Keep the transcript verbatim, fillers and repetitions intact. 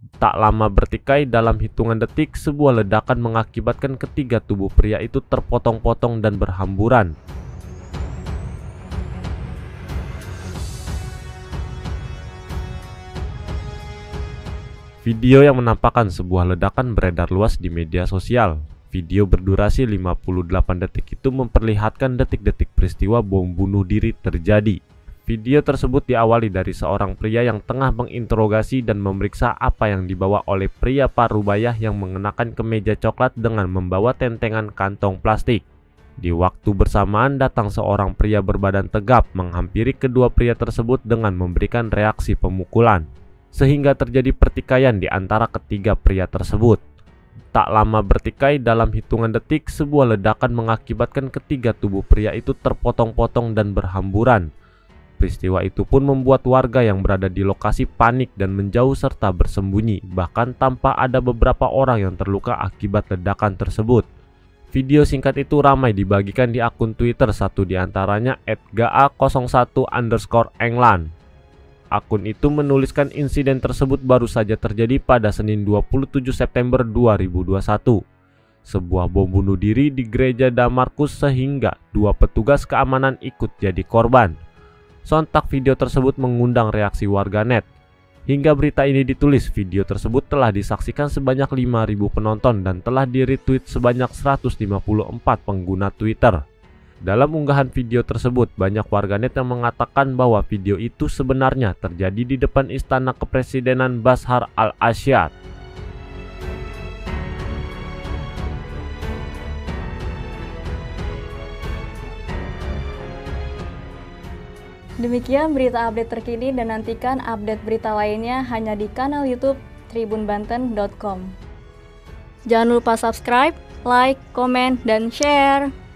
Tak lama bertikai, dalam hitungan detik, sebuah ledakan mengakibatkan ketiga tubuh pria itu terpotong-potong dan berhamburan. Video yang menampakkan sebuah ledakan beredar luas di media sosial. Video berdurasi lima puluh delapan detik itu memperlihatkan detik-detik peristiwa bom bunuh diri terjadi. Video tersebut diawali dari seorang pria yang tengah menginterogasi dan memeriksa apa yang dibawa oleh pria parubaya yang mengenakan kemeja coklat dengan membawa tentengan kantong plastik. Di waktu bersamaan datang seorang pria berbadan tegap menghampiri kedua pria tersebut dengan memberikan reaksi pemukulan, sehingga terjadi pertikaian di antara ketiga pria tersebut. Tak lama bertikai, dalam hitungan detik, sebuah ledakan mengakibatkan ketiga tubuh pria itu terpotong-potong dan berhamburan. Peristiwa itu pun membuat warga yang berada di lokasi panik dan menjauh serta bersembunyi, bahkan tanpa ada beberapa orang yang terluka akibat ledakan tersebut. Video singkat itu ramai dibagikan di akun Twitter, satu diantaranya et g a nol satu underscore england. Akun itu menuliskan insiden tersebut baru saja terjadi pada Senin dua puluh tujuh September dua ribu dua puluh satu. Sebuah bom bunuh diri di gereja Damarkus sehingga dua petugas keamanan ikut jadi korban. Sontak video tersebut mengundang reaksi warganet. Hingga berita ini ditulis, video tersebut telah disaksikan sebanyak lima ribu penonton dan telah di-retweet sebanyak seratus lima puluh empat pengguna Twitter. Dalam unggahan video tersebut, banyak warganet yang mengatakan bahwa video itu sebenarnya terjadi di depan Istana Kepresidenan Bashar al-Assad. Demikian berita update terkini, dan nantikan update berita lainnya hanya di kanal YouTube tribun banten dot com. Jangan lupa subscribe, like, komen, dan share.